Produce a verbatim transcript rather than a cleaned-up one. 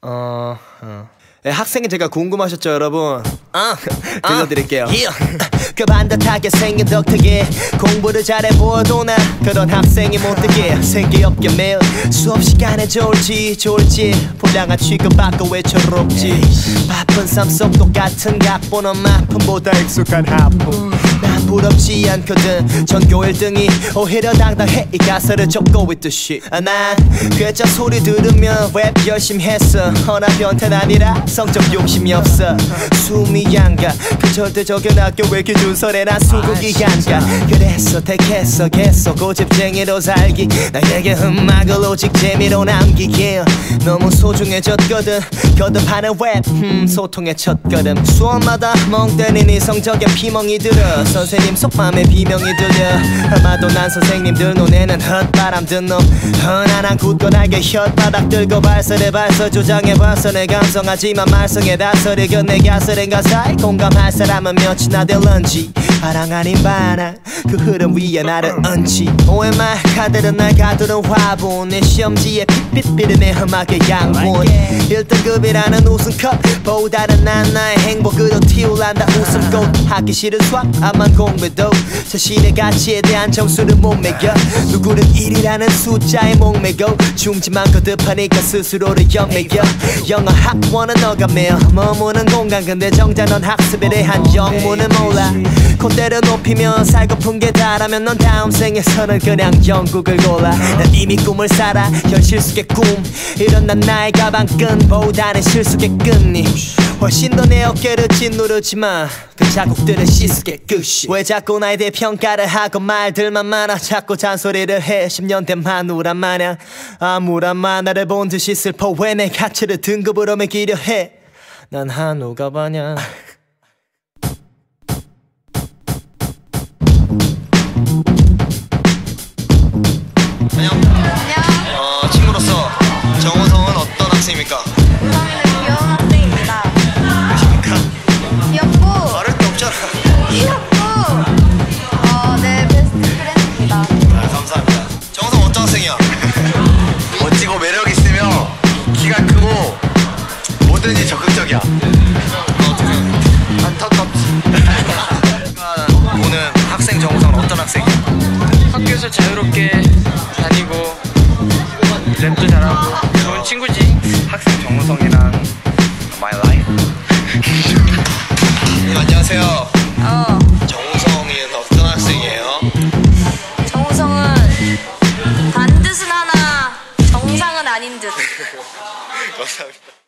어... 어. 네, 학생이 제가 궁금하셨죠 여러분? 아, 들려드릴게요. 그 반듯하게 생긴 덕택에 공부를 잘해 보여도 나 그런 학생이 못 되게 생기 없게 매일 수업 시간에 좋을지 좋을지 불량한 취급받고 외초롭지 바쁜 삶 속 똑같은 각본은 마품보다 익숙한 하품 난 부럽지 않거든 전교 일 등이 오히려 당당해 이 가사를 적고 있듯이 아, 난 괴짜 소리 들으면 랩 열심히 했어 허나 변태는 아니라 성적 욕심이 없어 숨이 안 가 그 절대적인 학교의 기준설에 난 수긍이 안 가 그래서 택했어 계속 고집쟁이로 살기 나에게 음악을 오직 재미로 남기게 너무 소중해졌거든 거듭하는 랩 음, 소통의 첫걸음 수업마다 멍 때린 이 성적에 피멍이 들어 선생님 속밤에 비명이 들려 아마도 난 선생님들 눈에는 헛바람 든 놈 흔한 굳건하게 혓바닥 들고 발설에 발설 주장해봐서 내 감성하지만 말썽에 다스리 내 가설엔 가사에 공감할 사람은 몇이나 될런지 바랑 아닌 바람 그 흐름 위에 나를 얹지 오해말 카드는 날 가두는 화분 내 시험지에 핏빛비는 내 음악의 양분 일 등급이라는 우승컵보다는 난 나의 행복으로 튀어난다 웃음꽃 하기 싫은 수학 암만 공부도 자신의 가치에 대한 점수를 못 매겨 누구는 일이라는 숫자에 목매고 중지만 거듭하니까 스스로를 연매겨 영어 학원은 너가 매어 머무는 공간 근데 정작 넌 학습에 대한 영문을 몰라 콧대를 높이면 살고픈 게 다라면 넌 다음 생에서는 그냥 영국을 골라 난 이미 꿈을 살아 현실속의 꿈 이런 난 나의 가방끈보다는 실속의 끈이 훨씬 더 내 어깨를 짓누르지만 그 자국들은 시스게 끝이 왜 자꾸 나에 대해 평가를 하고 말들만 많아 자꾸 잔소리를 해 십 년 된 마누라 마냥 아무런 만화를 본 듯이 슬퍼 왜 내 가치를 등급으로 매기려 해 난 한우가 반야 안녕. 안녕. 어, 친구로서 정우성은 어떤 학생입니까? 우성이는 귀여운 학생입니다. 그러십니까? 귀엽고 말할 게 없잖아. 귀엽고 어, 네 베스트 프렌드입니다. 아, 감사합니다. 정우성 어떤 학생이야? 멋지고 매력 있으며 키가 크고 뭐든지 적극적이야. 어떻게 안타깝지. 보는 학생 정우성은 어떤 학생이야? 학교에서 자유롭게 다니고 랩도 잘하고 좋은 친구지. 학생 정우성이랑 my life. 님 안녕하세요. 어, 정우성이 어떤 학생이에요? 정우성은 반듯은 하나 정상은 아닌 듯. 감사합니다.